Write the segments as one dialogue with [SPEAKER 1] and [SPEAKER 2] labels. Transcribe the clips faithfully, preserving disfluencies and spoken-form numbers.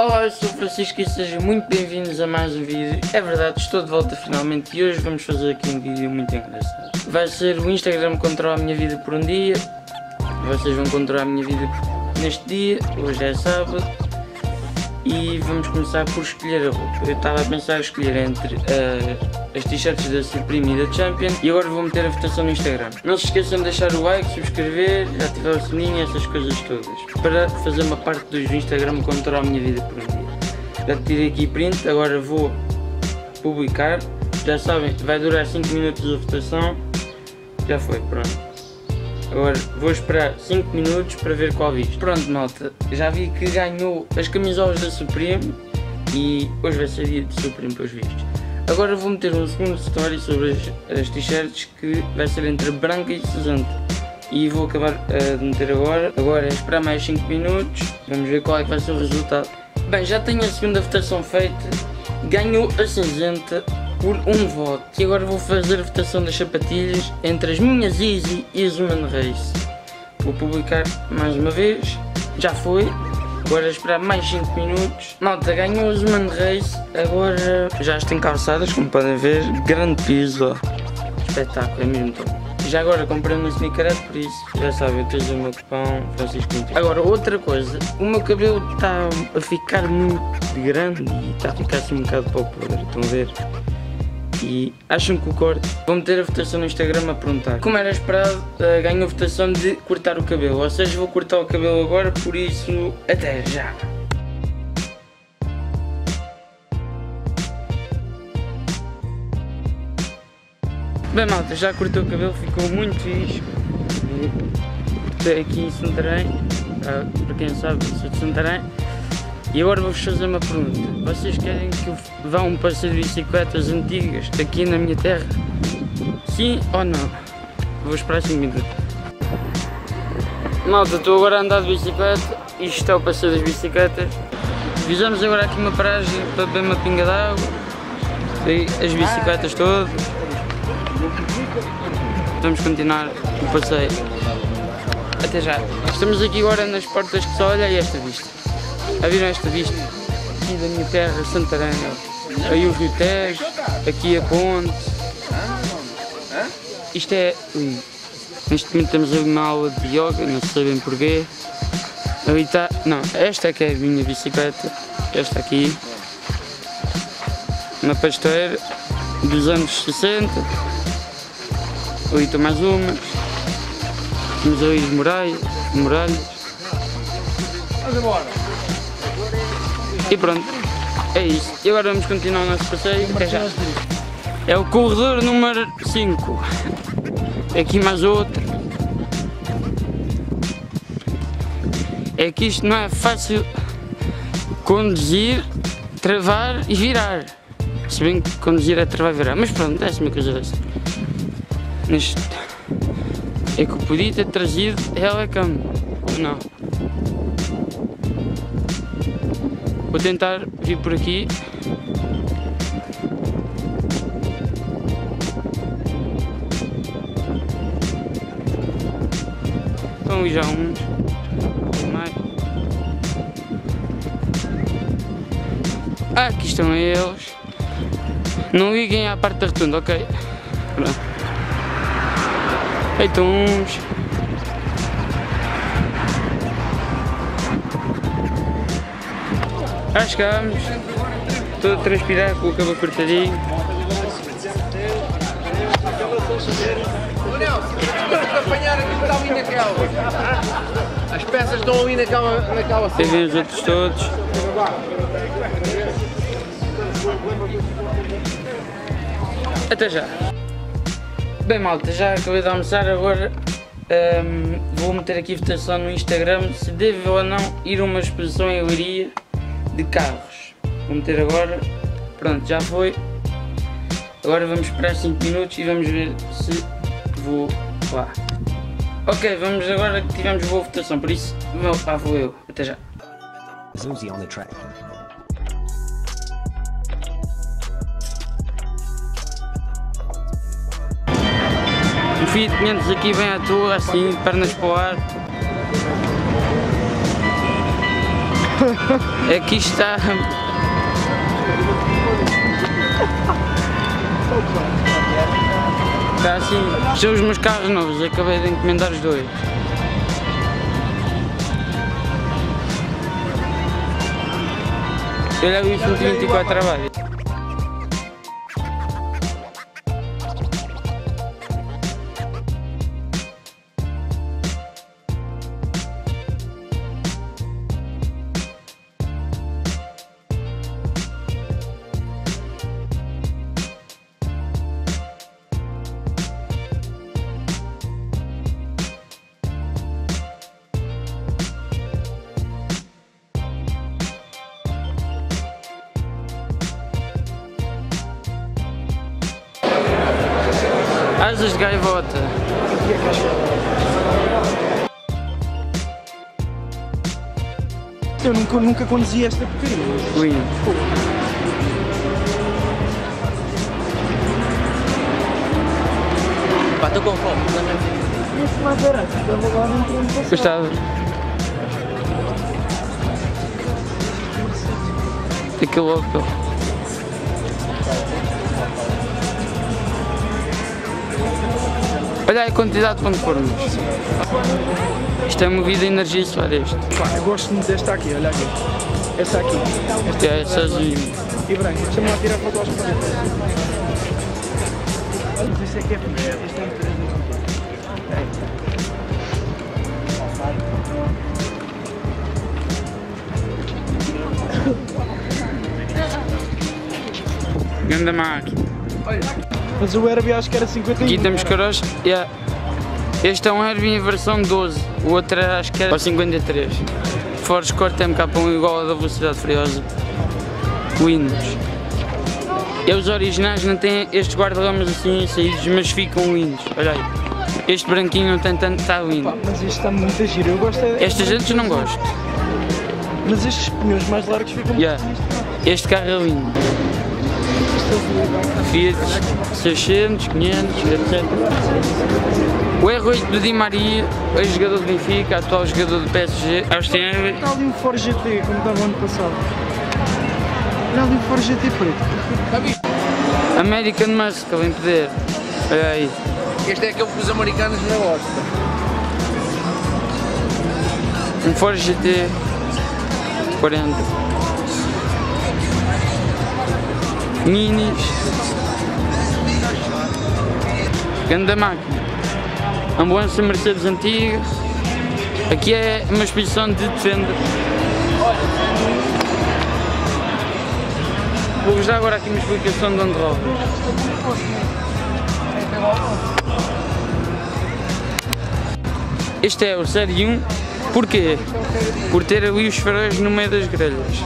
[SPEAKER 1] Olá, eu sou o Francisco e sejam muito bem-vindos a mais um vídeo. É verdade, estou de volta finalmente e hoje vamos fazer aqui um vídeo muito engraçado. Vai ser o Instagram controla a minha vida por um dia. Vocês vão controlar a minha vida neste dia, hoje é sábado. E vamos começar por escolher a roupa. Eu estava a pensar em escolher entre uh, as t-shirts da Supreme e da Champion. E agora vou meter a votação no Instagram. Não se esqueçam de deixar o like, subscrever, ativar o sininho, essas coisas todas. Para fazer uma parte do Instagram controlar a minha vida por um dia. Já tirei aqui print, agora vou publicar. Já sabem, vai durar cinco minutos a votação. Já foi, pronto. Agora vou esperar cinco minutos para ver qual visto. Pronto, malta, já vi que ganhou as camisolas da Supreme e hoje vai ser dia de Supreme pelos vistos. Agora vou meter um segundo story sobre as, as t-shirts que vai ser entre branca e cinzenta. E vou acabar uh, de meter agora. Agora é esperar mais cinco minutos, vamos ver qual é que vai ser o resultado. Bem, já tenho a segunda votação feita, ganhou a cinzenta por um voto. E agora vou fazer a votação das sapatilhas entre as minhas Easy e as Human Race. Vou publicar mais uma vez, já foi. Agora esperar mais cinco minutos. Malta, ganhou as Human Race, agora já estão calçadas, como podem ver, grande piso, ó. Espetáculo, é mesmo top. Já agora comprei uma sneakerette, por isso já sabem, eu tenho o meu cupom Francisco Muito. Agora outra coisa, o meu cabelo está a ficar muito grande e está a ficar assim um bocado para o poder, estão a ver? E acham que o corte? Vou meter a votação no Instagram a perguntar. Como era esperado, uh, ganho a votação de cortar o cabelo. Ou seja, vou cortar o cabelo agora, por isso, até já! Bem, malta, já cortei o cabelo, ficou muito fixe. Cortei aqui em Santarém, uh, para quem sabe, sou de Santarém. E agora vou-vos fazer uma pergunta. Vocês querem que eu vá a um passeio de bicicletas antigas aqui na minha terra? Sim ou não? Vou esperar cinco minutos. Malta, estou agora a andar de bicicleta. Isto é o passeio das bicicletas. Fizemos agora aqui uma paragem para beber uma pinga d'água. E as bicicletas todas. Vamos continuar o passeio. Até já. Estamos aqui agora nas portas que só olha e esta vista. Já viram esta vista? Aqui da minha terra, Santarém. Aí o Rio Tejo, aqui a ponte. Isto é... Ui. Neste momento temos ali uma aula de yoga, não sabem porquê. Ali está... Não, esta é que é a minha bicicleta. Esta aqui. Uma pasteira dos anos sessenta. Ali está mais uma. Temos ali as muralhas. muralhas.
[SPEAKER 2] Vamos embora.
[SPEAKER 1] E pronto, é isso. E agora vamos continuar o nosso passeio. Até já. É o corredor número cinco. Aqui mais outro. É que isto não é fácil conduzir, travar e virar. Se bem que conduzir é travar e virar. Mas pronto, é uma coisa dessa. Neste... É que eu podia ter trazido ela a cama. Não. Vou tentar vir por aqui. Estão ali já uns. Mais. Ah, aqui estão eles. Não liguem à parte da rotunda, ok? Pronto. Aí estão uns. Já chegámos, estou a transpirar com o cabelo cortadinho.
[SPEAKER 2] Apanhar aqui está ali naquela. As peças estão ali naquela, naquela
[SPEAKER 1] Tem ver os outros todos. Até já. Bem, malta, já acabei de almoçar, agora um, vou meter aqui a votação no Instagram se devo ou não ir a uma exposição em Leiria de carros. Vou meter agora. Pronto, já foi. Agora vamos esperar cinco minutos e vamos ver se vou lá. Ok, vamos agora que tivemos boa votação, por isso lá vou eu. Até já. Um Fiat quinhentos aqui vem à toa, assim, pernas para o ar. Aqui está. Está assim. São os meus carros novos, acabei de encomendar os dois. Eu levo o cento e vinte e quatro trabalho. Asas de gaivota.
[SPEAKER 3] Eu nunca, nunca conduzi esta porcaria.
[SPEAKER 1] Ui.
[SPEAKER 2] Pá, estou com fome.
[SPEAKER 3] Esse mais barato, estava lá no tempo passado.
[SPEAKER 1] Gostava. Aquele local. Olha aí a quantidade de plataformas. Isto é movida a energia solar este.
[SPEAKER 3] Pá, eu gosto muito desta aqui, olha aqui. Esta aqui.
[SPEAKER 1] Esta é sozinho.
[SPEAKER 3] E branca. Deixa-me lá tirar foto aos planetas. Olha, este aqui é fixe. Este é muito
[SPEAKER 1] Grande máquina.
[SPEAKER 3] Mas o Herbie acho que era cinquenta e um.
[SPEAKER 1] Aqui temos caros. Yeah. Este é um Herbie em versão doze, o outro era, acho que era cinquenta e três. Ford Escort M K um igual a da velocidade furiosa. Windows. E os originais não têm estes guarda-lamas assim saídos, mas ficam lindos. Olha aí. Este branquinho não tem tanto, está lindo.
[SPEAKER 3] Pá, mas isto está muito giro, eu gosto é...
[SPEAKER 1] Estas antes não gosto.
[SPEAKER 3] Mas estes pneus mais largos ficam
[SPEAKER 1] Yeah.
[SPEAKER 3] muito bonitos.
[SPEAKER 1] Este carro é lindo. Fiat seiscentos, quinhentos, etcétera. O R oito do Di Maria, ex-jogador do Benfica, atual jogador do P S G. Austin.
[SPEAKER 3] Está ali um Ford G T, como estava ano passado. Olha ali um Ford G T preto.
[SPEAKER 1] American Muscle, vem poder. Olha aí.
[SPEAKER 2] Este é aquele que os americanos não gostam.
[SPEAKER 1] Um Ford G T quarenta. Minis. Grande máquina. Ambulância Mercedes antiga. Aqui é uma exposição de Defender. Vou-vos dar agora aqui uma explicação de onde rola. Este é o Série um. Porquê? Por ter ali os faróis no meio das grelhas.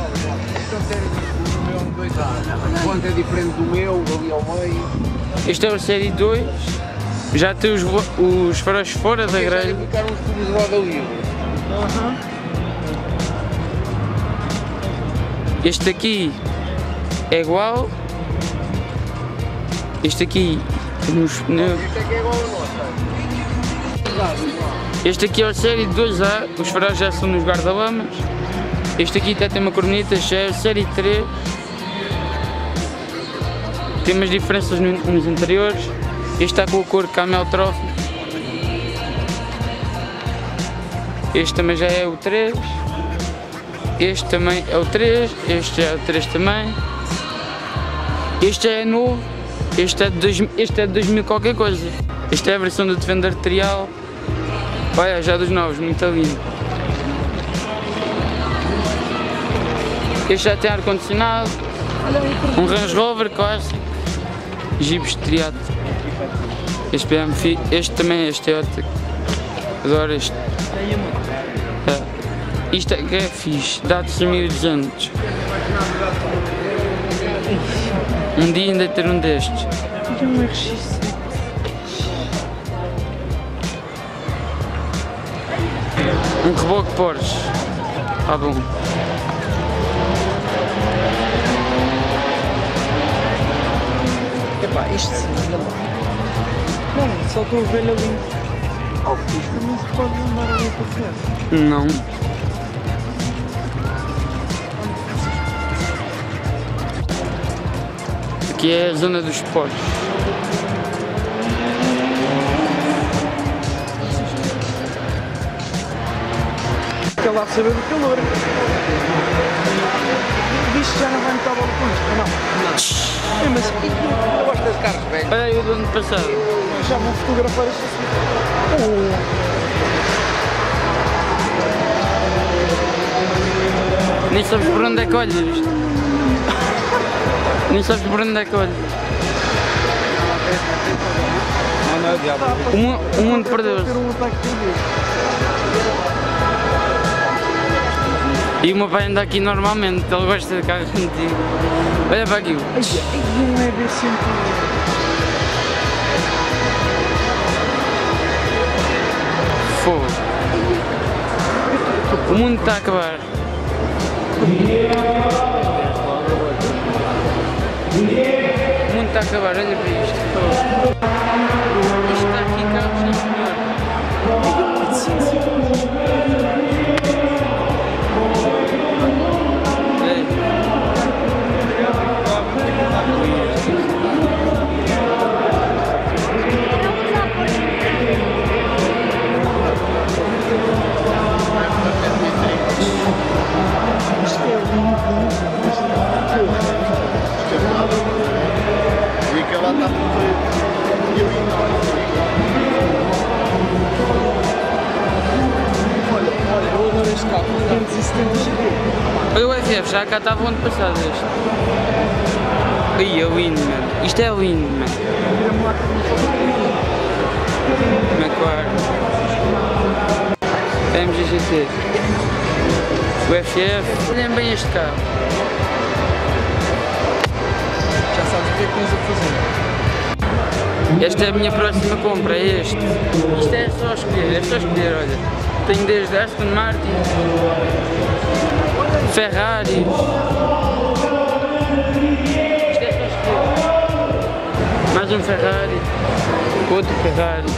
[SPEAKER 2] O ponto é diferente do meu, ali ao meio.
[SPEAKER 1] Este é o Série dois. Já tem os, os faróis fora da grelha.
[SPEAKER 2] Já ficaram os tubos de roda livre.
[SPEAKER 1] Este aqui é igual. Este aqui nos pneus.
[SPEAKER 2] Este aqui é igual a nossa.
[SPEAKER 1] Este aqui é o Série dois A, os faróis já são nos guarda-lamas. Este aqui até tem uma corneta, já é o Série três. Tem umas diferenças nos interiores. Este está com a cor Camel Trophy. Este também já é o três. Este também é o três. Este já é o três também. Este já é novo. Este é de dois, este é de dois mil qualquer coisa. Esta é a versão do Defender Trial. Olha, já dos novos, muito lindo. Este já tem ar-condicionado. Um Range Rover clássico. Jeep estriado. Este B M W, este também é estético. Adoro este. É. Isto é que é fixe, dá-te mil e duzentos. Um dia ainda ter um destes.
[SPEAKER 3] Um R X.
[SPEAKER 1] Um reboque Porsche. Ah bom.
[SPEAKER 3] Epá, isto sim, olha lá. Não, só estou a ver ali. Oh, isto também se pode andar ali para frente.
[SPEAKER 1] Não. que é a zona dos postos.
[SPEAKER 3] Fica lá a saber do calor. Diz que já não vai muito à bola com isto, não? Não. É, mas
[SPEAKER 2] Eu gosto desses carros velhos.
[SPEAKER 1] Olha aí o do ano passado.
[SPEAKER 3] já vou fotografar isto assim. Oh.
[SPEAKER 1] Nem sabes por onde é que olhas isto. Nem sabes por onde é que olhas.
[SPEAKER 2] Não, não é o diabo.
[SPEAKER 1] O mundo, o mundo perdeu-se.
[SPEAKER 3] Ter um ataque cardíaco.
[SPEAKER 1] E o meu pai anda aqui normalmente, ele gosta de carros antigos. Olha para aquilo.
[SPEAKER 3] Ai, ai, não é ver sempre.
[SPEAKER 1] Fogo. O mundo está a acabar. O mundo está a acabar, olha para isto. Isto está aqui, carros, sim senhor.
[SPEAKER 4] E aquela está muito.
[SPEAKER 3] Olha, olha, eu adoro este carro. duzentos e setenta G T.
[SPEAKER 1] Olha o F F, já cá estava o ano passado este. Ai, é lindo, mano. Isto é lindo, mano. McLaren. M G G T. O F F. Olhem bem este carro.
[SPEAKER 3] Já sabes o que é que tens a fazer.
[SPEAKER 1] Esta é a minha próxima compra, é este. Isto é só escolher, é só escolher, olha. Tenho desde Aston Martin, Ferrari. Isto é só escolher. Mais um Ferrari, outro Ferrari.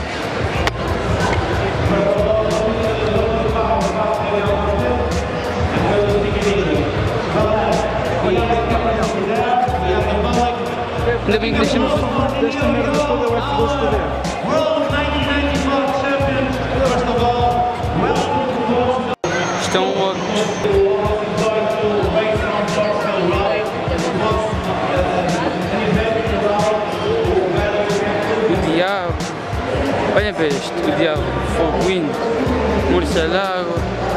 [SPEAKER 1] Ainda bem que deixamos.
[SPEAKER 3] Desta merda toda é o F doze T D.
[SPEAKER 1] Estão loucos. O diabo. Olha para este, o diabo. Fogo indo. Morcelago.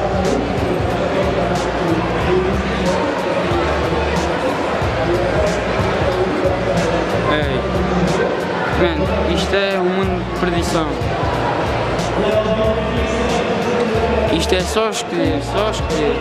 [SPEAKER 1] Ei. Mano, isto é um mundo de perdição. Isto é só escolher, só escolher.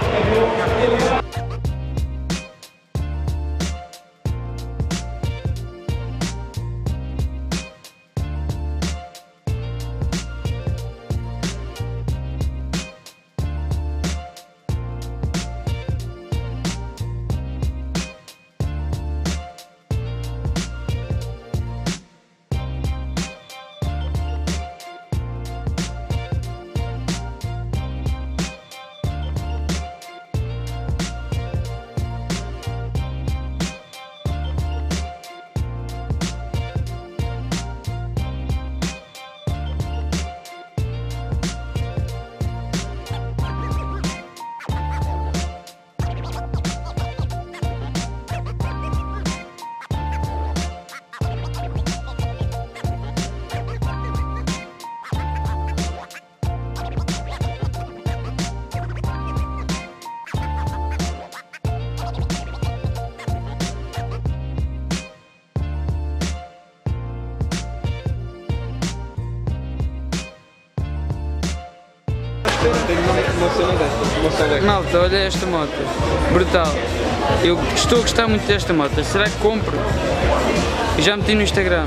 [SPEAKER 2] Tenho uma cena destas, uma cena destas.
[SPEAKER 1] Malta, olha esta moto. Brutal. Eu estou a gostar muito desta moto. Será que compro? Já meti no Instagram.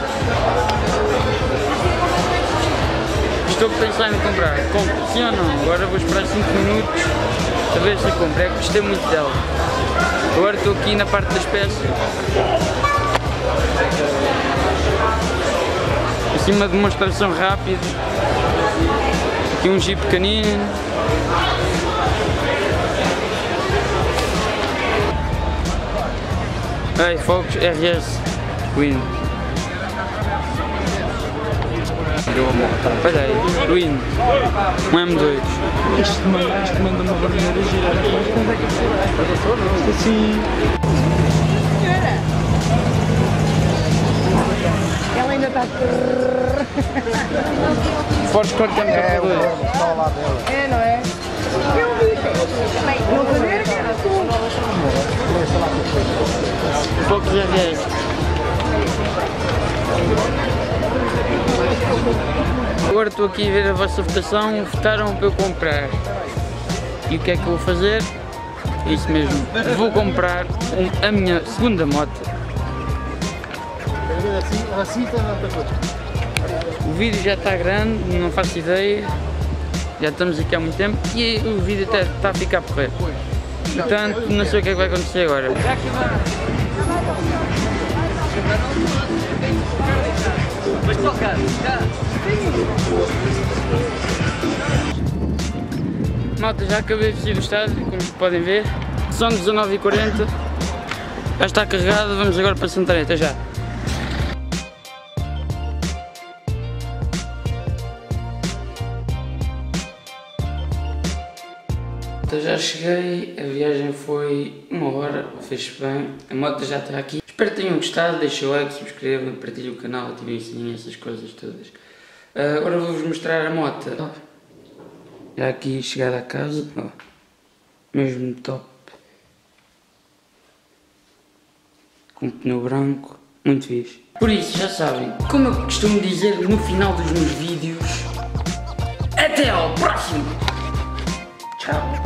[SPEAKER 1] Estou a pensar em comprar. Compro, sim ou não? Agora vou esperar cinco minutos a ver se compro. É que gostei muito dela. Agora estou aqui na parte das peças. Assim uma demonstração rápida. Aqui um jeep pequenino. Ei, Focus R S Win. Olha aí, Win. Um M dois.
[SPEAKER 3] Isto manda, isto manda uma vermelha girar. Isto assim.
[SPEAKER 5] Ela ainda está.
[SPEAKER 1] Forte cor que é
[SPEAKER 4] É, o
[SPEAKER 1] dois.
[SPEAKER 4] gordo está ao lado dela.
[SPEAKER 5] É, não é? Eu vi. Não saber que era tu.
[SPEAKER 1] Focus R S. Agora estou aqui a ver a vossa votação, votaram para eu comprar. E o que é que eu vou fazer? Isso mesmo, vou comprar um- a minha segunda moto.
[SPEAKER 4] Assim, assim está na outra coisa.
[SPEAKER 1] O vídeo já está grande, não faço ideia, já estamos aqui há muito tempo e o vídeo até está a ficar porreiro. Portanto, não sei o que é que vai acontecer agora. Malta, já acabei de sair do estádio, como podem ver. São dezanove e quarenta, já está carregado, vamos agora para Santarém, até já. Então já cheguei, a viagem foi uma hora, fez-se bem, a moto já está aqui. Espero que tenham gostado, deixem o like, subscrevam, partilhem o canal, ativem o sininho, essas coisas todas. Uh, agora vou-vos mostrar a moto. Já aqui chegada a casa, ó, mesmo top. Com pneu branco, muito fixe. Por isso, já sabem, como eu costumo dizer no final dos meus vídeos, até ao próximo! Tchau!